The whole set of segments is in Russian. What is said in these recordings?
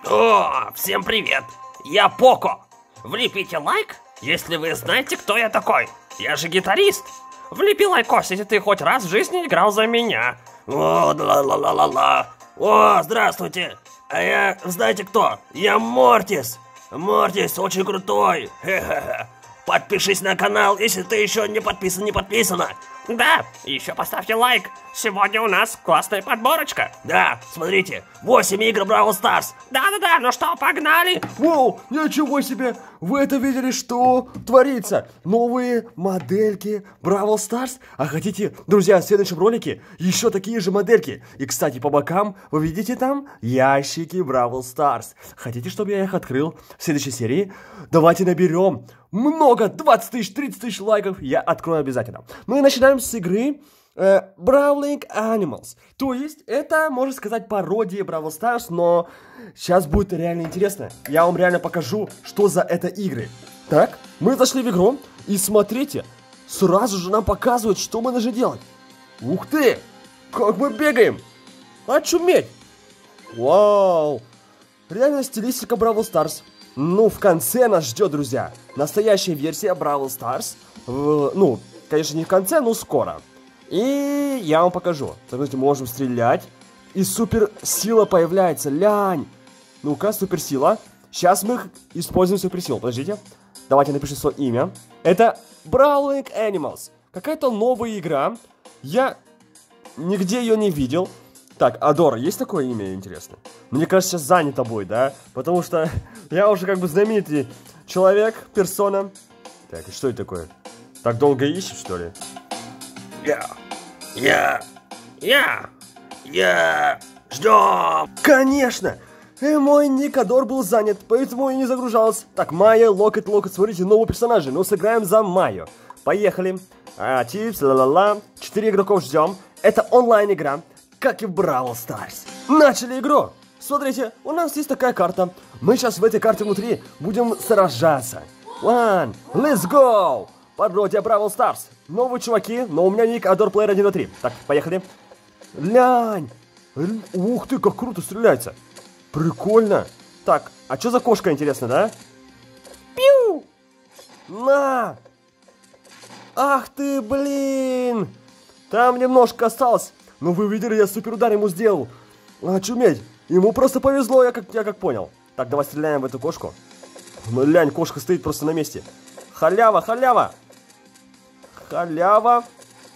О, всем привет! Я Поко. Влепите лайк, если вы знаете, кто я такой. Я же гитарист. Влепи лайкос, если ты хоть раз в жизни играл за меня. О, ла-ла-ла-ла-ла. О, здравствуйте. А я, знаете кто? Я Мортис. Мортис очень крутой. Хе-хе-хе. Подпишись на канал, если ты еще не подписана. Да, еще поставьте лайк. Сегодня у нас классная подборочка. Да, смотрите, 8 игр Бравл Старс. Да-да-да, ну что, погнали. Воу, ничего себе! Вы это видели, что творится? Новые модельки Бравл Старс? А хотите, друзья, в следующем ролике еще такие же модельки. И, кстати, по бокам вы видите там ящики Бравл Старс. Хотите, чтобы я их открыл в следующей серии? Давайте наберем много, 20 тысяч, 30 тысяч лайков. Я открою обязательно. Мы начинаем с игры Brawling Animals. То есть, это, можно сказать, пародия Бравл Старс, но сейчас будет реально интересно. Я вам реально покажу, что за это игры. Так, мы зашли в игру, и смотрите, сразу же нам показывают, что мы должны делать. Ух ты! Как мы бегаем! Очуметь! Вау! Реально стилистика Бравл Старс. Ну, в конце нас ждет, друзья, настоящая версия Бравл Старс. Ну, конечно, не в конце, но скоро. И я вам покажу. Смотрите, можем стрелять. И суперсила появляется. Лянь. Ну-ка, суперсила. Сейчас мы используем суперсилу. Подождите. Давайте напишу свое имя. Это Brawling Animals. Какая-то новая игра. Я нигде ее не видел. Так, Адор, есть такое имя, интересно? Мне кажется, сейчас занято будет, да? Потому что я уже как бы знаменитый человек, персона. Так, и что это такое? Так долго ищет, что ли? Ждем! Конечно! Мой ник Адор был занят, поэтому и не загружался. Так, Майя, Локет, смотрите, новые персонажи. Ну, сыграем за Майю. Поехали. Типс, ла-ла-ла. 4 игроков ждем. Это онлайн-игра, как и в Бравл Старс. Начали игру! Смотрите, у нас есть такая карта. Мы сейчас в этой карте внутри будем сражаться. One, let's go! Пародия Бравл Старс. Новые чуваки, но у меня ник Адор Плеер 1, 2, 3. Так, поехали. Лянь! Ух ты, как круто стреляется. Прикольно. Так, а что за кошка, интересно, да? Пиу! На! Ах ты, блин! Там немножко осталось. Ну вы видели, я супер удар ему сделал. Очуметь. Ему просто повезло, я как понял. Так, давай стреляем в эту кошку. Ну, лянь, кошка стоит просто на месте. Халява, халява. Халява.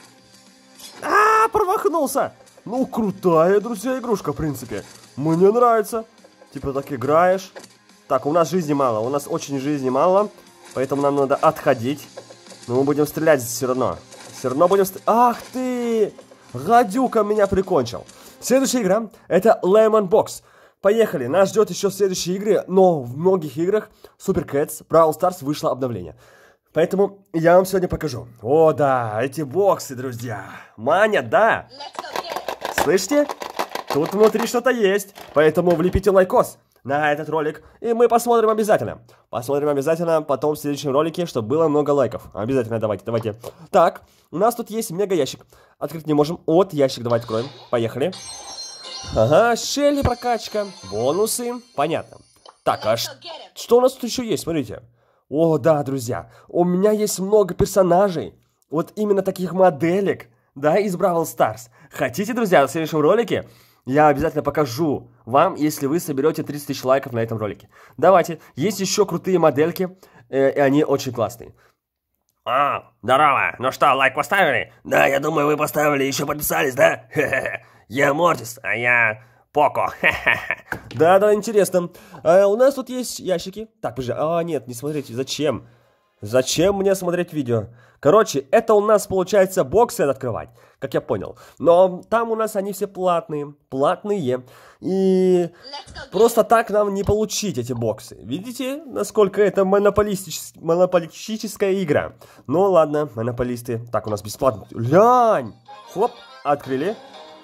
Промахнулся. Ну, крутая, друзья, игрушка, в принципе. Мне нравится. Типа так играешь. Так, у нас жизни мало. У нас очень жизни мало. Поэтому нам надо отходить. Но мы будем стрелять все равно. Все равно будем стрелять. Ах ты! Гадюка меня прикончил. Следующая игра это Lemon Box. Поехали, нас ждет еще следующие игры, но в многих играх Super Cats Brawl Stars вышло обновление. Поэтому я вам сегодня покажу. О да, эти боксы, друзья. Маня, да. Слышите? Тут внутри что-то есть. Поэтому влепите лайкос на этот ролик. И мы посмотрим обязательно. Посмотрим обязательно потом в следующем ролике, чтобы было много лайков. Обязательно давайте. Так, у нас тут есть мега ящик. Открыть не можем. Вот ящик, давайте откроем. Поехали. Ага, Шелли прокачка. Бонусы. Понятно. Так, а что у нас тут еще есть? Смотрите. О, да, друзья. У меня есть много персонажей. Вот именно таких моделек. Да, из Бравл Старс. Хотите, друзья, в следующем ролике я обязательно покажу вам, если вы соберете 30 тысяч лайков на этом ролике. Давайте. Есть еще крутые модельки. И они очень классные. Здорово. Ну что, лайк поставили? Да, я думаю, вы поставили, еще подписались, да? Хе-хе. Я Мортис, а я Поко. Да, интересно. У нас тут есть ящики. Так, подожди. Нет, не смотрите. Зачем? Зачем мне смотреть видео? Короче, это у нас получается боксы открывать, как я понял. Но там у нас они все платные. Платные. И просто так нам не получить эти боксы. Видите, насколько это монополистическая игра? Ну ладно, монополисты. Так, у нас бесплатно. Лянь! Хоп, открыли.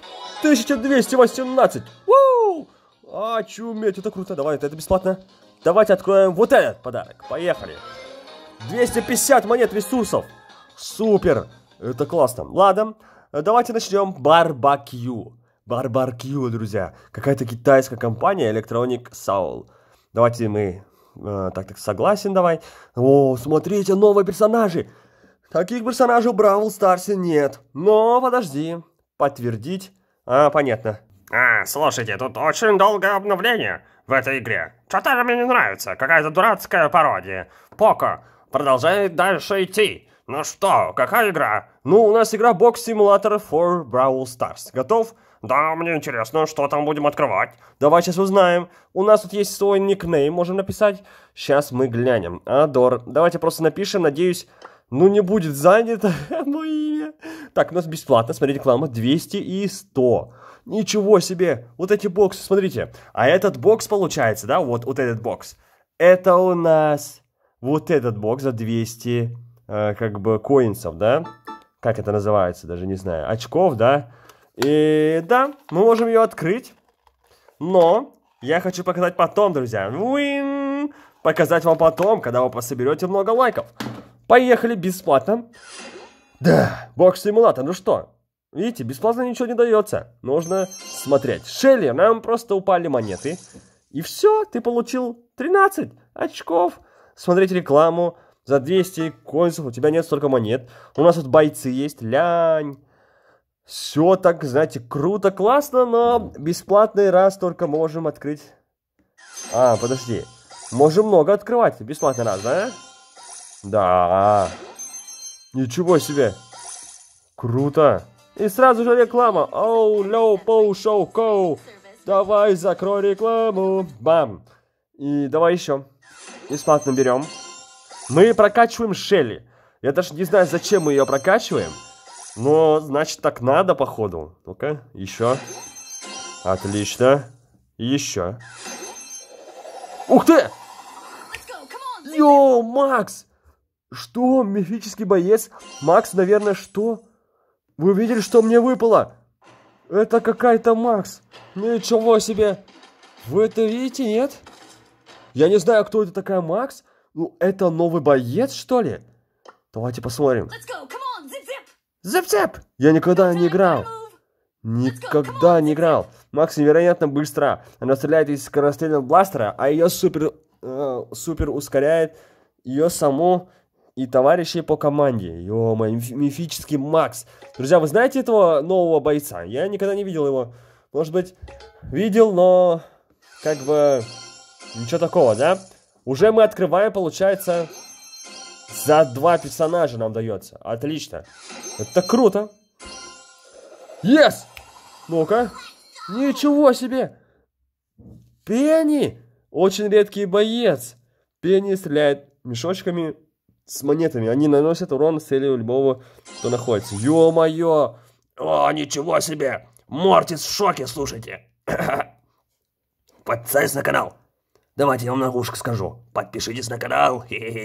1218. Уу! Чуметь, это круто. Давай, это бесплатно. Давайте откроем вот этот подарок. Поехали. 250 монет ресурсов. Супер. Это классно. Ладно, давайте начнем. Барбекю. Барбаркью, друзья. Какая-то китайская компания Electronic Soul. Давайте мы... Так, согласен, давай. О, смотрите, новые персонажи. Таких персонажей в Бравл Старсе нет. Но, подожди. Подтвердить. Понятно. Слушайте, тут очень долгое обновление в этой игре. Что-то мне не нравится. Какая-то дурацкая пародия. Поко продолжает дальше идти. Ну что, какая игра? Ну, у нас игра Box Simulator for Brawl Stars. Готов? Да, мне интересно, что там будем открывать. Давай сейчас узнаем. У нас тут есть свой никнейм, можем написать. Сейчас мы глянем. Адор. Давайте просто напишем, надеюсь, ну не будет занято мое имя. Так, у нас бесплатно, смотрите, реклама 200 и 100. Ничего себе, вот эти боксы, смотрите. А этот бокс получается, да, вот этот бокс. Это у нас вот этот бокс за 200, как бы, коинсов, да? Как это называется, даже не знаю. Очков, да? И да, мы можем ее открыть. Но я хочу показать потом, друзья. Показать вам потом, когда вы соберете много лайков. Поехали, бесплатно. Да, бокс-симулятор, ну что? Видите, бесплатно ничего не дается. Нужно смотреть. Шелли, нам просто упали монеты. И все, ты получил 13 очков. Смотрите рекламу. За 200 коинсов у тебя нет столько монет. У нас тут бойцы есть. Лянь. Все так, знаете, круто, классно, но бесплатный раз только можем открыть. Подожди. Можем много открывать. Бесплатный раз, да? Да. Ничего себе. Круто. И сразу же реклама. Оу, лоу, поу, шоу, коу. Давай, закрой рекламу. Бам. И давай еще. Бесплатно берем. Мы прокачиваем Шелли. Я даже не знаю, зачем мы ее прокачиваем. Но, значит, так надо, походу. Ну-ка, еще. Отлично. Еще. Ух ты! Йоу, Макс! Что? Мифический боец? Макс, наверное, что? Вы видели, что мне выпало? Это какая-то Макс. Ничего себе. Вы это видите, нет? Я не знаю, кто это такая Макс. Ну, это новый боец, что ли? Давайте посмотрим. Зип-зип! Я никогда не играл. Никогда не играл. Макс невероятно быстро. Она стреляет из скорострельного бластера, а ее супер ускоряет ее саму и товарищей по команде. Ё-моё, мифический Макс. Друзья, вы знаете этого нового бойца? Я никогда не видел его. Может быть, видел, но как бы ничего такого, да? Уже мы открываем, получается, за 2 персонажа нам дается. Отлично. Это круто. Yes! Ну-ка. Ничего себе. Пенни. Очень редкий боец. Пенни стреляет мешочками с монетами. Они наносят урон с целью любого, кто находится. Ё-моё. О, ничего себе. Мортис в шоке, слушайте. Подписались на канал. Давайте я вам на ушко скажу. Подпишитесь на канал.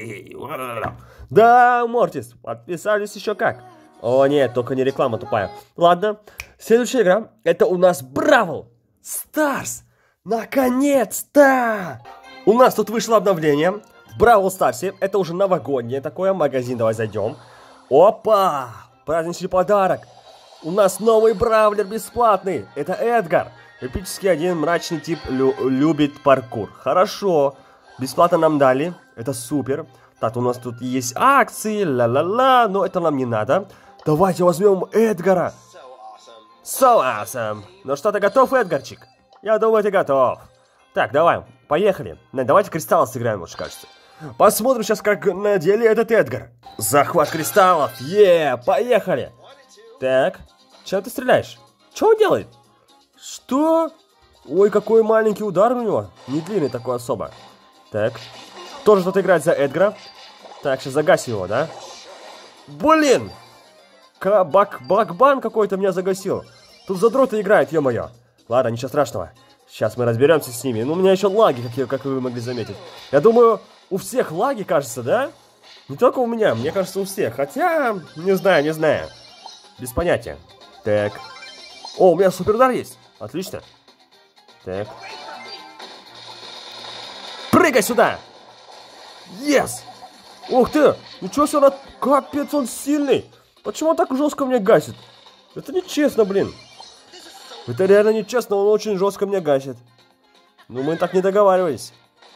Да, Мортис, подписались еще как. О нет, только не реклама тупая. Ладно, следующая игра. Это у нас Бравл Старс. Наконец-то! У нас тут вышло обновление. В Бравл Старсе. Это уже новогоднее такое. Магазин, давай зайдем. Опа! Праздничный подарок. У нас новый бравлер бесплатный. Это Эдгар. Эпический один мрачный тип любит паркур. Хорошо. Бесплатно нам дали. Это супер. Так, у нас тут есть акции. Ла-ла-ла. Но это нам не надо. Давайте возьмем Эдгара. So awesome. Ну что, ты готов, Эдгарчик? Я думаю, ты готов. Так, давай, поехали. Давайте в кристалл сыграем, лучше кажется. Посмотрим сейчас, как на деле этот Эдгар. Захват кристаллов. Поехали. Так, чем ты стреляешь? Что он делает? Что? Ой, какой маленький удар у него. Не длинный такой особо. Так, тоже кто-то играет за Эдгара. Так, сейчас загасим его, да? Блин! Бакбан какой-то меня загасил. Тут задроты играют, ё-моё. Ладно, ничего страшного. Сейчас мы разберемся с ними. Ну, у меня еще лаги, как вы могли заметить. Я думаю, у всех лаги, кажется, да? Не только у меня, мне кажется, у всех. Хотя, не знаю. Без понятия. Так. О, у меня суперудар есть. Отлично. Так. Прыгай сюда! Yes! Ух ты! Ничего себе, капец, он сильный! Почему он так жестко меня гасит? Это нечестно, блин. Это реально нечестно, он очень жестко меня гасит. Но мы так не договаривались.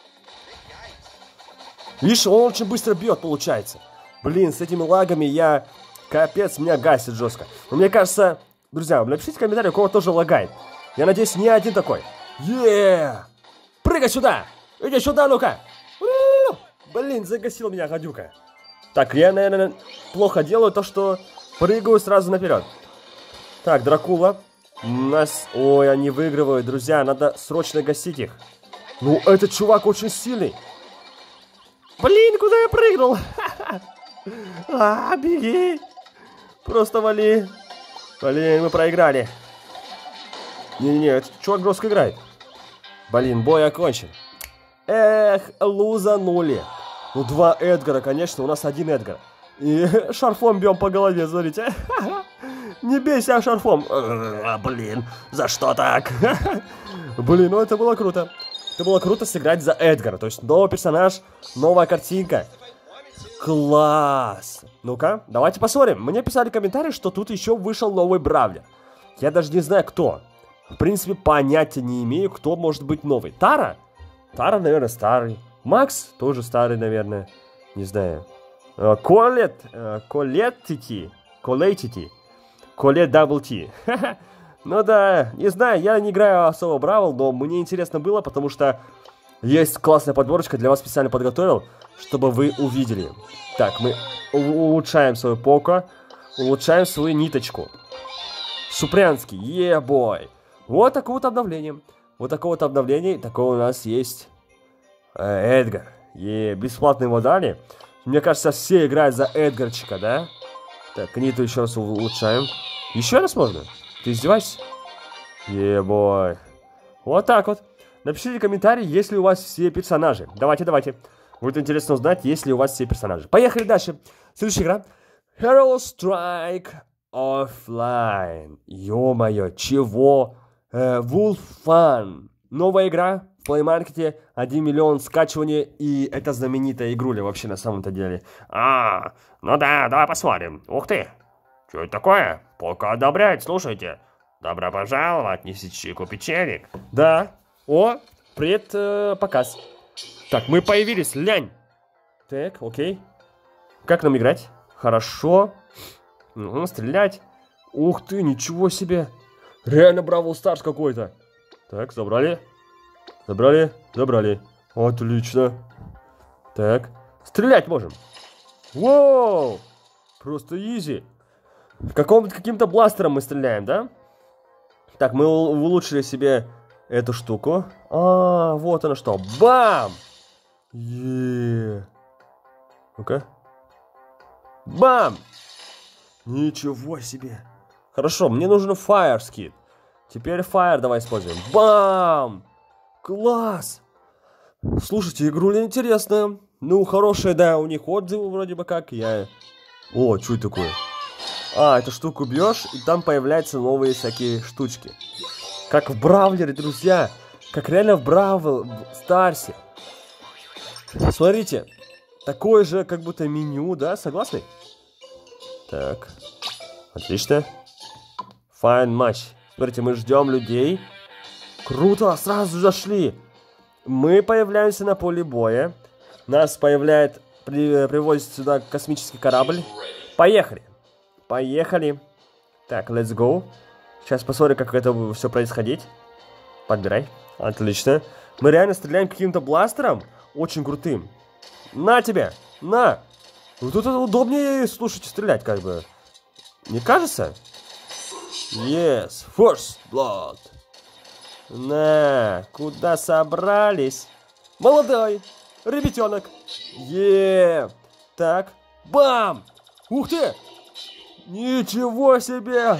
Видишь, он очень быстро бьет, получается. Блин, с этими лагами я... Капец, меня гасит жестко. Но мне кажется... Друзья, напишите в комментариях, у кого тоже лагает. Я надеюсь, не один такой. Прыгай сюда! Иди сюда, ну-ка! Блин, загасил меня гадюка. Так, я, наверное, плохо делаю то, что прыгаю сразу наперед. Так, Дракула. У нас... Ой, они выигрывают, друзья. Надо срочно гасить их. Ну, этот чувак очень сильный. Блин, куда я прыгнул? Беги. Просто вали. Блин, мы проиграли. Не-не-не, этот чувак жестко играет. Блин, бой окончен. Эх, лузанули. Ну, 2 Эдгара, конечно, у нас 1 Эдгар. И шарфом бьем по голове, смотрите. Не бейся шарфом. Блин, за что так? Блин, ну это было круто. Это было круто сыграть за Эдгара. То есть новый персонаж, новая картинка. Класс. Ну-ка, давайте посмотрим. Мне писали комментарии, что тут еще вышел новый Бравлер. Я даже не знаю, кто. В принципе, понятия не имею, кто может быть новый. Тара? Тара, наверное, старый. Макс тоже старый, наверное. Не знаю. Колеттити. Колет Дабл Ти. Ну да, не знаю, я не играю особо Бравл, но мне интересно было, потому что есть классная подборочка, для вас специально подготовил, чтобы вы увидели. Так, мы улучшаем свою Поко, улучшаем свою ниточку. Супрянский, е-бой. Вот такое вот обновление. Вот такое вот обновление, такое у нас есть Эдгар. Бесплатно его дали. Мне кажется, все играют за Эдгарчика, да? Так, ниту еще раз улучшаем. Еще раз можно? Ты издеваешься? Е-бой. Вот так вот. Напишите комментарий, есть ли у вас все персонажи. Давайте. Будет интересно узнать, есть ли у вас все персонажи. Поехали дальше. Следующая игра. Hero Strike Offline. Ё-моё, чего? Wolf Fun. Новая игра в Play Market. 1 миллион скачиваний. И это знаменитая игруля вообще на самом-то деле. Ну да, давай посмотрим. Ух ты. Что это такое? Пока одобряет, слушайте. Добро пожаловать, несите купить челик. Да. О, показ. Так, мы появились, лянь. Так, окей. Как нам играть? Хорошо. Стрелять. Ух ты, ничего себе. Реально Бравл Старс какой-то. Так, забрали. Отлично. Так, стрелять можем. Воу. Просто изи. Каким-то бластером мы стреляем, да? Так, мы улучшили себе эту штуку. Вот она что. Бам! Ну-ка. Бам! Ничего себе. Хорошо, мне нужен Fire Skid. Теперь Fire давай используем. Бам! Класс! Слушайте, игруля интересная. Ну, хорошая, да, у них отзывы вроде бы как. О, что это такое? Эту штуку бьешь, и там появляются новые всякие штучки. Как в Бравлере, друзья. Как реально в Бравл Старсе. Смотрите. Такое же, как будто меню, да? Согласны? Так. Отлично. Fine match. Смотрите, мы ждем людей. Круто, сразу зашли. Мы появляемся на поле боя. Нас привозит сюда космический корабль. Поехали. Так, let's go. Сейчас посмотрим, как это будет все происходить. Подбирай. Отлично. Мы реально стреляем каким-то бластером. Очень крутым. На тебе. На. Вот тут удобнее, слушайте, стрелять как бы. Не кажется? Yes. First blood. На. Куда собрались? Молодой. Ребятенок. Так. Бам. Ух ты. Ничего себе.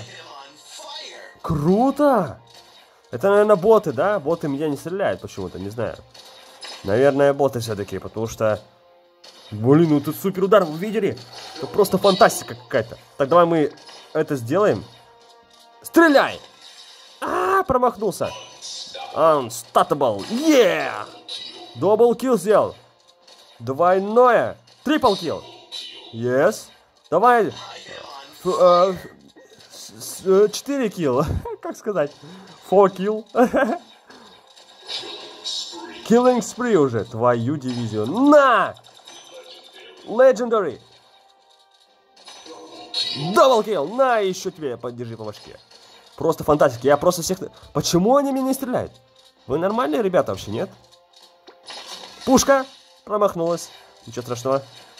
Круто. Это, наверное, боты, да? Боты меня не стреляют почему-то, не знаю. Наверное, боты все-таки, потому что... Блин, ну тут супер удар, вы видели? Это просто фантастика какая-то. Так, давай мы это сделаем. Стреляй! Промахнулся. Unstoppable. Double kill сделал. Двойное. Triple kill. Yes. Давай. 4 килла. Как сказать? 4 килл. Killing spree уже. Твою дивизию. На! Legendary. Double kill. На, еще тебе поддержи по башке. Просто фантастика. Я просто всех... Почему они меня не стреляют? Вы нормальные ребята вообще, нет? Пушка промахнулась. Ничего страшного.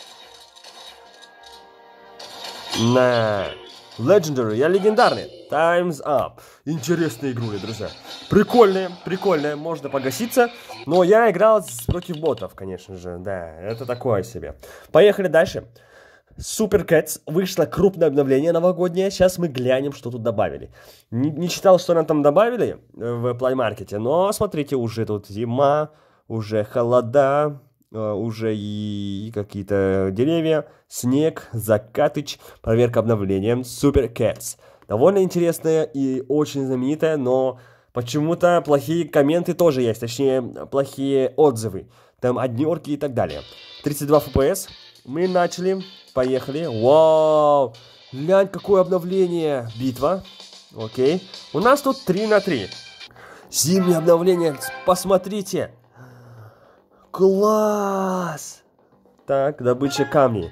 На. Legendary. Я легендарный. Time's up. Интересные игрули, друзья. Прикольные, прикольные. Можно погаситься. Но я играл против ботов, конечно же. Да, это такое себе. Поехали дальше. Super Cats. Вышло крупное обновление новогоднее. Сейчас мы глянем, что тут добавили. Не читал, что нам там добавили в Play Market. Но смотрите, уже тут зима, уже холода, уже и какие-то деревья, снег, закатыч, проверка обновлением. Super Cats. Довольно интересная и очень знаменитая, но почему-то плохие комменты тоже есть. Точнее, плохие отзывы. Там однерки и так далее. 32 FPS. Мы начали. Поехали. Вау! Глянь, какое обновление. Битва. Окей. У нас тут 3 на 3. Зимнее обновление. Посмотрите. Класс! Так, добыча камней.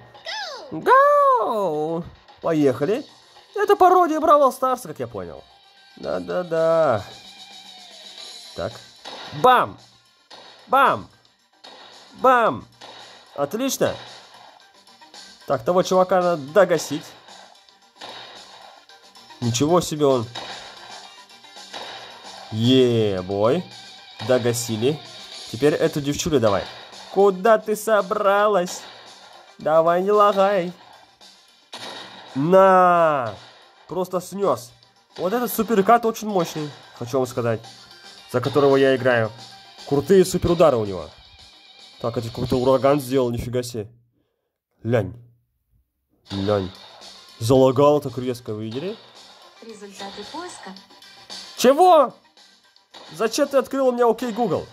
Гоу! Поехали. Это пародия Бравл Старса, как я понял. Да-да-да. Так. Бам! Бам! Бам! Отлично. Так, того чувака надо догасить. Ничего себе он. Е-бой. Догасили. Теперь эту девчулю давай. Куда ты собралась? Давай, не лагай. На! Просто снес. Вот этот суперкат очень мощный, хочу вам сказать. За которого я играю. Крутые суперудары у него. Так, это какой-то ураган сделал, нифига себе. Лянь. Лянь. Залагало так резко, вы видели? Результаты поиска. Чего? Зачем ты открыл у меня окей, Google?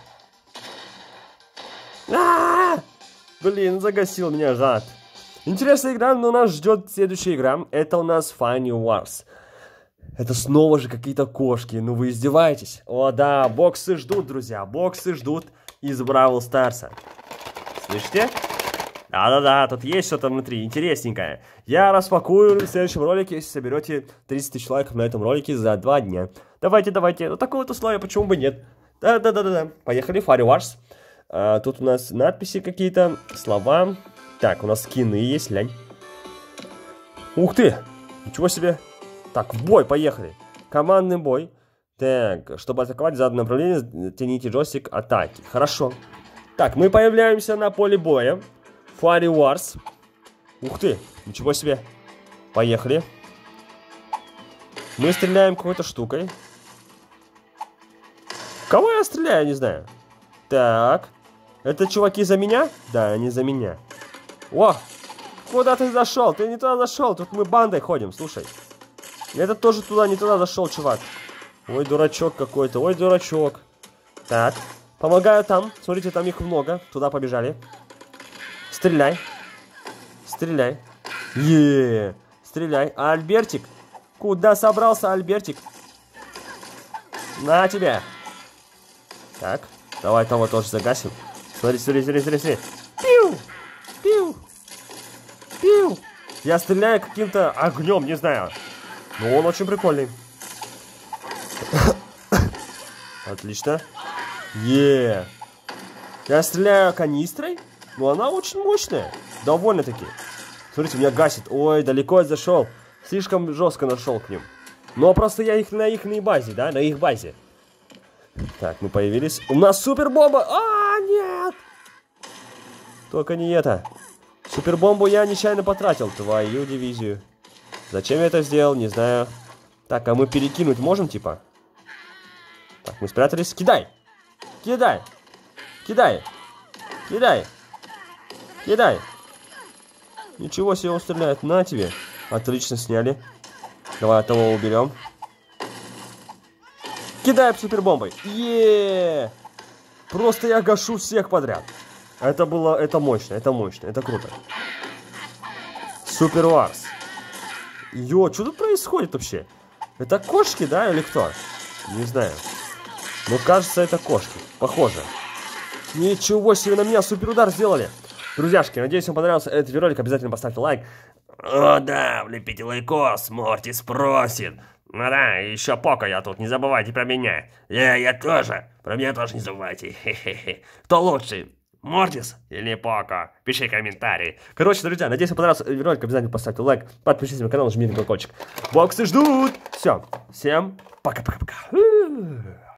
Блин, загасил меня жад. Интересная игра, но нас ждет следующая игра. Это у нас Funny Wars. Это снова же какие-то кошки. Ну вы издеваетесь? О да, боксы ждут, друзья. Боксы ждут из Бравл Старса. Слышите? Да-да-да, тут есть что-то внутри интересненькое. Я распакую в следующем ролике, если соберете 30 тысяч лайков на этом ролике за 2 дня. Давайте. Ну такое вот условие, почему бы нет? Да. Поехали, Funny Wars. Тут у нас надписи какие-то, слова. Так, у нас скины есть, лянь. Ух ты! Ничего себе! Так, в бой, поехали. Командный бой. Так, чтобы атаковать в заданном направлении, тяните джойстик атаки. Хорошо. Так, мы появляемся на поле боя. Funny Wars. Ух ты, ничего себе. Поехали. Мы стреляем какой-то штукой. Кого я стреляю, не знаю. Так. Это чуваки за меня? Да, они за меня. О, куда ты зашел? Ты не туда зашел. Тут мы бандой ходим, слушай. Этот тоже туда, не туда зашел, чувак. Ой, дурачок какой-то. Ой, дурачок. Так, помогаю там. Смотрите, там их много. Туда побежали. Стреляй. Стреляй. Стреляй. А Альбертик? Куда собрался, Альбертик? На тебя. Так, давай того тоже загасим. Смотри. Пиу! Пиу! Пиу! Я стреляю каким-то огнем, не знаю. Но он очень прикольный. Отлично. Я стреляю канистрой, но она очень мощная. Довольно-таки. Смотрите, меня гасит. Ой, далеко я зашел. Слишком жестко нашел к ним. Но просто я их на их базе, да? На их базе. Так, мы появились. У нас супербомба! Нет! Только не это. Супербомбу я нечаянно потратил. Твою дивизию. Зачем я это сделал, не знаю. Так, а мы перекинуть можем, типа? Так, мы спрятались. Кидай! Кидай! Кидай! Кидай! Кидай! Ничего себе, он стреляет. На тебе. Отлично, сняли. Давай того уберем. Кидай супербомбой. Просто я гашу всех подряд. Это мощно, это круто. Super Wars. Что тут происходит вообще? Это кошки, да, или кто? Не знаю. Ну, кажется, это кошки. Похоже. Ничего себе, на меня суперудар сделали. Друзьяшки, надеюсь, вам понравился этот видеоролик. Обязательно поставьте лайк. О, да, влепите лайкос, Мортис просит. Ну да, и еще Поко я тут, не забывайте про меня. Я тоже, про меня тоже не забывайте. Хе-хе-хе. Кто лучше, Мортис или Поко? Пиши комментарий. Короче, друзья, надеюсь, вам понравился этот видеоролик. Обязательно поставьте лайк, подпишитесь на канал, жмите на колокольчик. Боксы ждут. Все, всем пока-пока-пока.